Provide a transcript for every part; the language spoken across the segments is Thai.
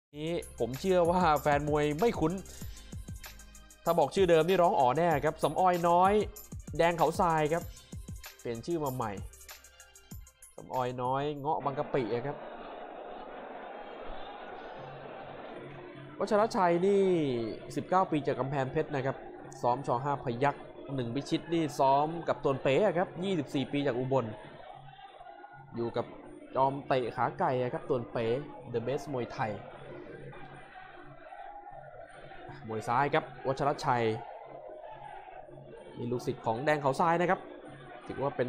นี้ผมเชื่อว่าแฟนมวยไม่คุ้นถ้าบอกชื่อเดิมนี่ร้องอ๋อแน่ครับสำออยน้อยแดงเขาทรายครับเปลี่ยนชื่อมาใหม่สำออยน้อยเงาะบางกะปิครับวัชรชัยนี่19ปีจากกำแพงเพชรนะครับซ้อมช5พยัคฆ์1พิชิตนี่ซ้อมกับตวนเป๋ครับ24ปีจากอุบลอยู่กับจอมเตะขาไก่ครับตวนเป๋ The Best มวยไทยมวยซ้ายครับวัชรชัยมีลูกศิษย์ของแดงเขาทรายนะครับถือว่าเป็น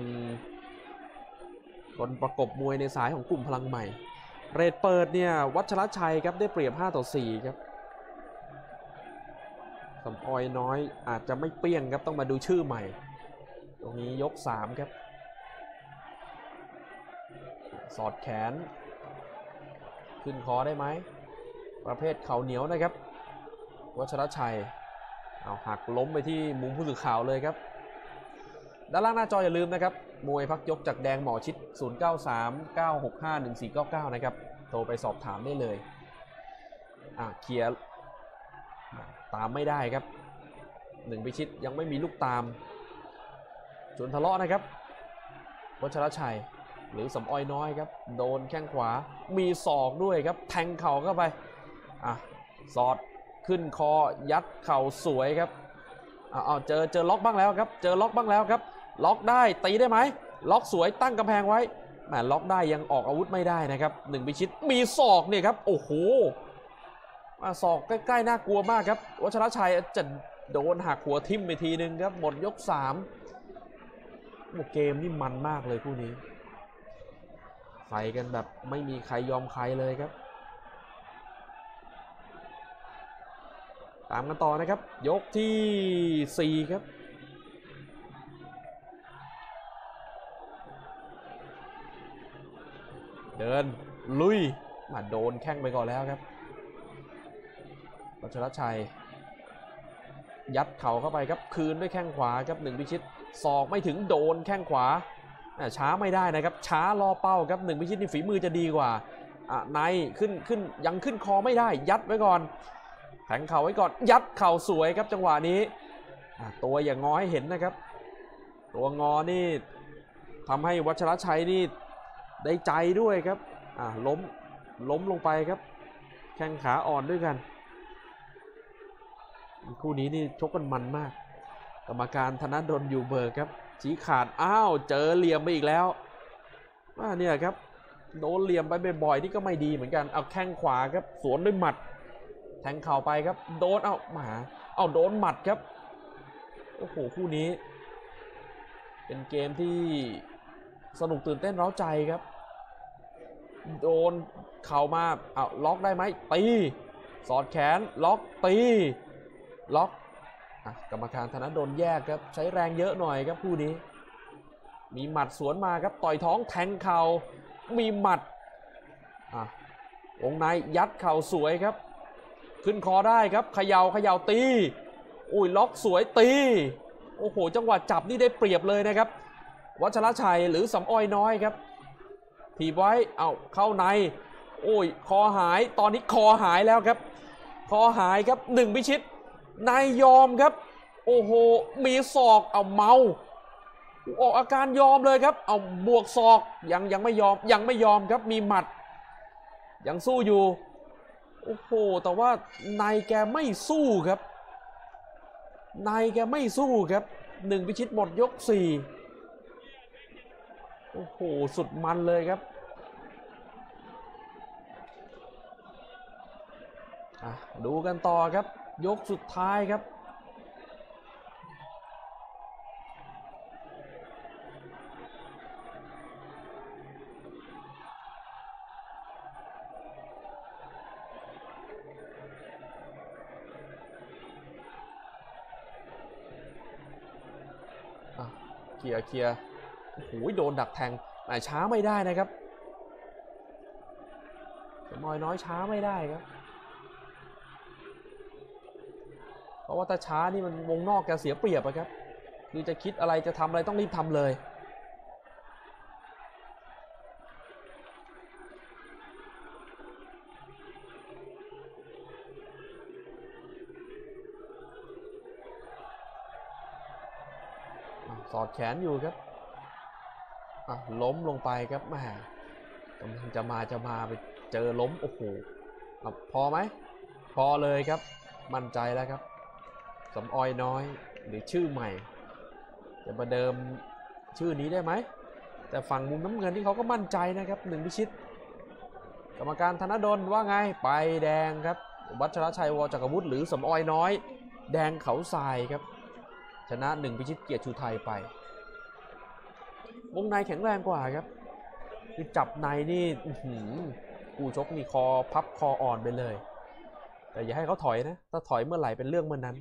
คนประกบมวยในสายของกลุ่มพลังใหม่เรทเปิดเนี่ยวัชรชัยครับได้เปรียบ5-4ครับสำออยน้อยอาจจะไม่เปี้ยงครับต้องมาดูชื่อใหม่ตรงนี้ยก3ครับสอดแขนขึ้นคอได้ไหมประเภทเข่าเหนียวนะครับวัชรชัยเอาหักล้มไปที่มุมผู้สื่อข่าวเลยครับด้านล่างหน้าจออย่าลืมนะครับมวยพักยกจากแดงหมอชิด0939651499นะครับโทรไปสอบถามได้เลยเคลียร์ตามไม่ได้ครับ1พิชิตยังไม่มีลูกตามจนทะเลาะนะครับวัชรชัยหรือสำออยน้อยครับโดนแข้งขวามีศอกด้วยครับแทงเข่าเข้าไปสอดขึ้นคอยัดเข่าสวยครับเจอล็อกบ้างแล้วครับเจอล็อกบ้างแล้วครับล็อกได้ตีได้ไหมล็อกสวยตั้งกำแพงไว้แหมล็อกได้ยังออกอาวุธไม่ได้นะครับ1พิชิตมีศอกเนี่ยครับโอ้โหศอกใกล้ๆน่ากลัวมากครับวัชรชัยจะโดนหักหัวทิ่มไปทีนึงครับหมดยก3เกมนี่มันมากเลยคู่นี้ใส่กันแบบไม่มีใครยอมใครเลยครับตามกันต่อนะครับยกที่4ครับเดินลุยมาโดนแข้งไปก่อนแล้วครับวัชรชัยยัดเข่าเข้าไปครับคืนด้วยแข้งขวาครับ1พิชิตศอกไม่ถึงโดนแข้งขวาช้าไม่ได้นะครับช้ารอเป้าครับ1พิชิตนี่ฝีมือจะดีกว่าในขึ้นยังขึ้นคอไม่ได้ยัดไว้ก่อนแทงเข่าไว้ก่อนยัดเข่าสวยครับจังหวะนี้ตัวอย่างงอให้เห็นนะครับตัวงอนี่ทำให้วัชรชัยนี่ได้ใจด้วยครับล้มลงไปครับแข้งขาอ่อนด้วยกันคู่นี้นี่ชกกันมันมากกรรมการธนดลอยู่เบิกครับชี้ขาดเจอเหลี่ยมไปอีกแล้วเนี่ยครับโดนเหลี่ยมไปบ่อยๆนี่ก็ไม่ดีเหมือนกันเอาแข้งขวาครับสวนด้วยหมัดแทงเข่าไปครับโดนโดนหมัดครับโอ้โหคู่นี้เป็นเกมที่สนุกตื่นเต้นเร้าใจครับโดนเข่ามาล็อกได้ไหมตีสอดแขนล็อกตีล็อกกรรมการธนดลแยกครับใช้แรงเยอะหน่อยครับคู่นี้มีหมัดสวนมาครับต่อยท้องแทงเข่ามีหมัดวงในยัดเข่าสวยครับขึ้นคอได้ครับเขย่าตีล็อกสวยตีโอ้โหจังหวะจับนี่ได้เปรียบเลยนะครับวัชรชัยหรือสำออยน้อยครับถีบไว้เข้าในคอหายตอนนี้คอหายแล้วครับคอหายครับ1พิชิตนายยอมครับโอ้โหมีศอกเมาออกอาการยอมเลยครับบวกศอกยังไม่ยอมครับมีหมัดยังสู้อยู่โอ้โหแต่ว่านายแกไม่สู้ครับนายแกไม่สู้ครับ1พิชิตหมดยก4โอ้โหสุดมันเลยครับดูกันต่อครับยกสุดท้ายครับเคลียร์โอ้โหโดนดักแทงช้าไม่ได้นะครับสมอยน้อยช้าไม่ได้ครับเพราะว่าถ้าช้านี่มันวงนอกแกเสียเปรียบครับคือจะคิดอะไรจะทำอะไรต้องรีบทำเลยสอดแขนอยู่ครับล้มลงไปครับแหมกำลังจะมาไปเจอล้มโอ้โหพอไหมพอเลยครับมั่นใจแล้วครับสำออยน้อยหรือชื่อใหม่จะมาเดิมชื่อนี้ได้ไหมแต่ฝั่งมุมน้ำเงินที่เขาก็มั่นใจนะครับหนึ่งพิชิตกรรมการธนดลว่าไงไปแดงครับวัชรชัยวจักรวุฒิหรือสำออยน้อยแดงเขาทรายครับชนะหนึ่งพิชิตเกียรติชูไทยไปวงในแข็งแรงกว่าครับคือจับในนี่คู่ชกนี่คอพับคออ่อนไปเลยแต่อย่าให้เขาถอยนะถ้าถอยเมื่อไหร่เป็นเรื่องเมื่อนั้น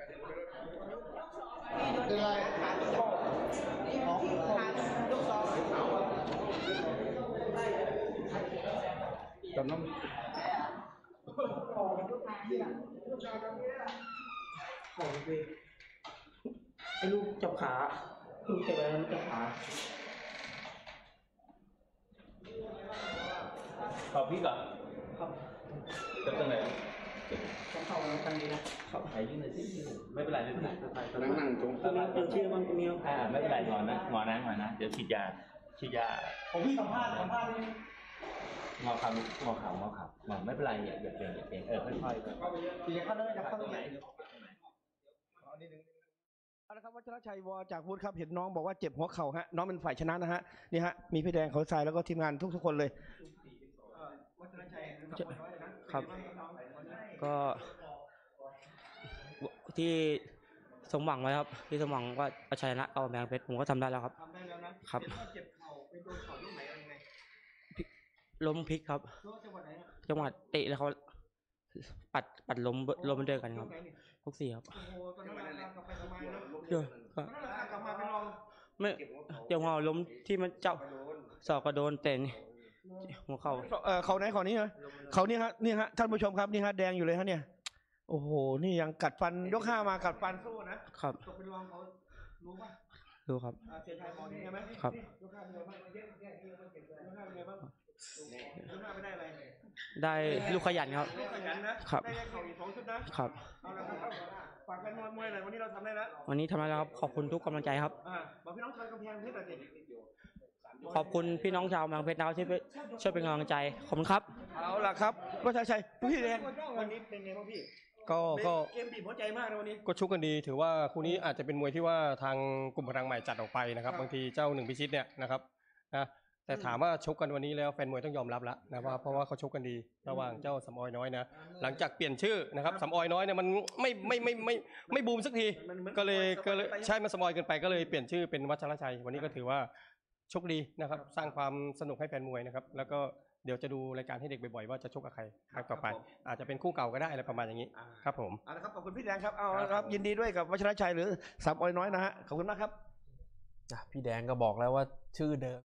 ไอ้ลูกจับขาลูกจับอะไรลูกจับขาขอพี่ก่อนครับจับตรงไหนต้องเข้าแล้วกันดีนะครับไหนยื่นเลยสิไม่เป็นไรไม่เป็นไรนั่งตรงนี้เดี๋ยวชื่อมันตรงนี้ไม่เป็นไรงอนนะงอนนะเดี๋ยวฉีดยาผมพี่สัมภาษณ์นี่งอขาวไม่เป็นไรอย่าเปลี่ยนค่อยๆทีนี้เข้าได้เข้าตรงไหนเอาละครับวัชรชัยวจากพุทธครับเห็นน้องบอกว่าเจ็บหัวเข่าฮะน้องเป็นฝ่ายชนะนะฮะนี่ฮะมีพี่แดงเขาทรายแล้วก็ทีมงานทุกคนเลยวัชรชัยครับก็ที่สมหวังไว้ครับที่สมหวังว่าเอาชนะเอาแบงเพชรผมก็ทำได้แล้วครับทำได้แล้วนะครับเจ็บเข่าเป็นโดนเข่าลูกไหนอะไรยังไงล้มพลิกครับจังหวัดเตะแล้วเขาปัดล้มมันเดินกันครับพวกสี่ครับไม่เดี๋ยวหัวล้มที่มันเจ้าศอกกระโดนเตะหัวเข่าเขาไหนเขานี้ฮะเขานี่ฮะนี่ฮะท่านผู้ชมครับนี่ฮะแดงอยู่เลยฮะเนี่ยโอ้โหนี่ยังกัดฟันยก5มากัดฟันสู้นะครับตกเป็นรองเขารู้ป่ะรู้ครับเสียใจมองนี่ใช่ไหมครับยก5เป็นไงบ้างยก5เป็นไงบ้างยก5ไม่ได้อะไรได้ลูกขยันครับลูกขยันนะครับได้เข่าอีก2ชุดนะครับเอาละครับฝากแฟนมวยหน่อยวันนี้เราทำได้แล้ววันนี้ทำได้แล้วครับขอบคุณทุกกำลังใจครับบอกพี่น้องชาวกำแพงเพชรหน่อยสิขอบคุณพี่น้องชาวกำแพงเพชรนะครับที่ช่วยเป็นกำลังใจขอบคุณครับเอาล่ะครับวัชรชัยพี่แดงวันนี้เป็นไงบ้างพี่ก็เกมบีบหัวใจมากนะวันนี้ก็ชุกกันดีถือว่าคู่นี้อาจจะเป็นมวยที่ว่าทางกลุ่มพลังใหม่จัดออกไปนะครับบางทีเจ้าหนึ่งพิชิตเนี่ยนะครับนะแต่ถามว่าชกกันวันนี้แล้วแฟนมวยต้องยอมรับแล้วนะว่าเพราะว่าเขาชกกันดีระหว่างเจ้าสำออยน้อยนะหลังจากเปลี่ยนชื่อนะครับสำออยน้อยเนี่ยมันไม่บูมสักทีก็เลยใช่มันสำออยเกินไปก็เลยเปลี่ยนชื่อเป็นวัชรชัยวันนี้ก็ถือว่าชกดีนะครับสร้างความสนุกให้แฟนมวยนะครับแล้วก็เดี๋ยวจะดูรายการให้เด็กบ่อยๆว่าจะชกกับใครครั้งต่อไปอาจจะเป็นคู่เก่าก็ได้อะไรประมาณอย่างนี้ครับผมเอาละครับขอบคุณพี่แดงครับเอาละครับยินดีด้วยกับวัชรชัยหรือสำออยน้อยนะฮะขอบคุณมากครับพี่แดงก็บอกแล้วว่าชื่อเดิม